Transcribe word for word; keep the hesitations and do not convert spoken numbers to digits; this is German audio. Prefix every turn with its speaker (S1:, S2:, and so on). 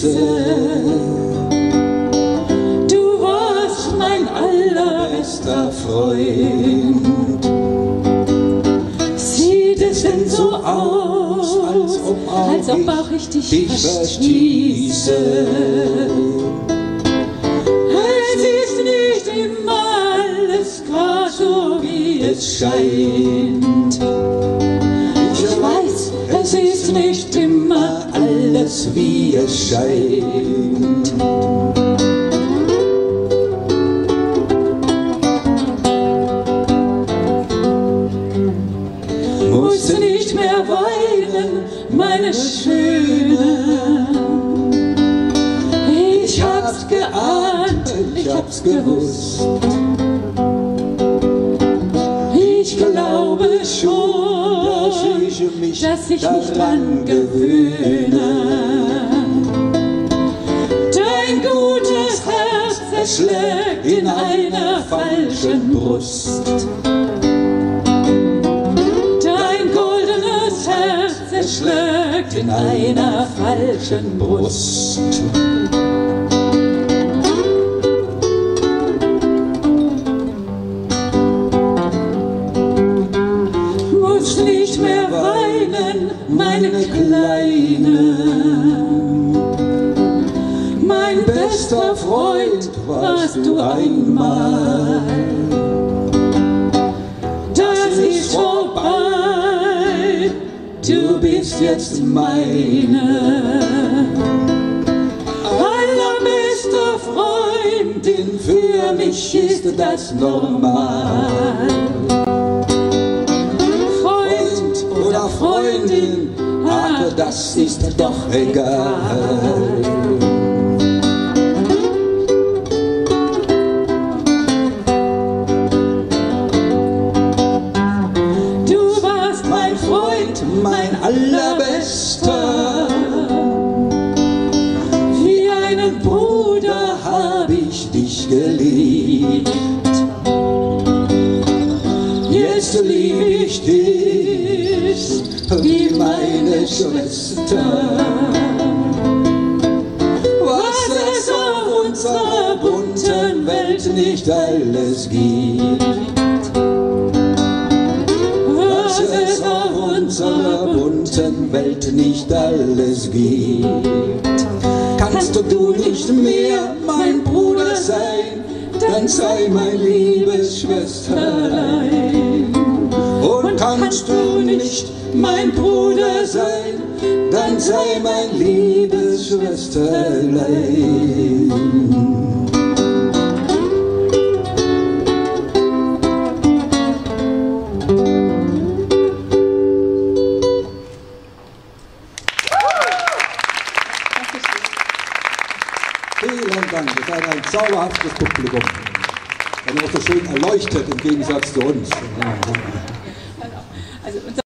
S1: schließe. Du warst mein allerbester Freund. Sieht es denn so aus, als ob auch, als ob auch ich dich, dich verstieße? Es ist nicht immer alles grad so, wie es scheint. Ich weiß, es ist nicht immer alles, wie es scheint. Musste nicht mehr weinen, meine Schöne. Ich hab's geahnt, ich hab's gewusst. Ich glaube schon, dass ich mich, dass ich mich dran gewöhne. Dein gutes Herz erschlägt in einer falschen Brust. Dein goldenes Herz erschlägt in einer falschen Brust. Nicht mehr weinen, meine Kleine. Mein bester Freund warst du einmal. Das ist vorbei, du bist jetzt meine allerbeste Freundin. Für mich ist das normal. Freundin, aber das ist doch egal. Du warst mein Freund, mein allerbester. Wie einen Bruder hab ich dich geliebt. Jetzt lieb ich dich wie meine Schwester. Was es auf unserer bunten Welt nicht alles gibt. Was es auf unserer bunten Welt nicht alles gibt. Kannst du nicht mehr mein Bruder sein, dann sei mein liebes Schwesterlein. Und kannst du nicht mein Bruder sein, dann sei mein liebes Schwesterlein.
S2: Vielen Dank, ihr seid ein zauberhaftes Publikum. Und auch so schön erleuchtet im Gegensatz zu uns.
S1: Also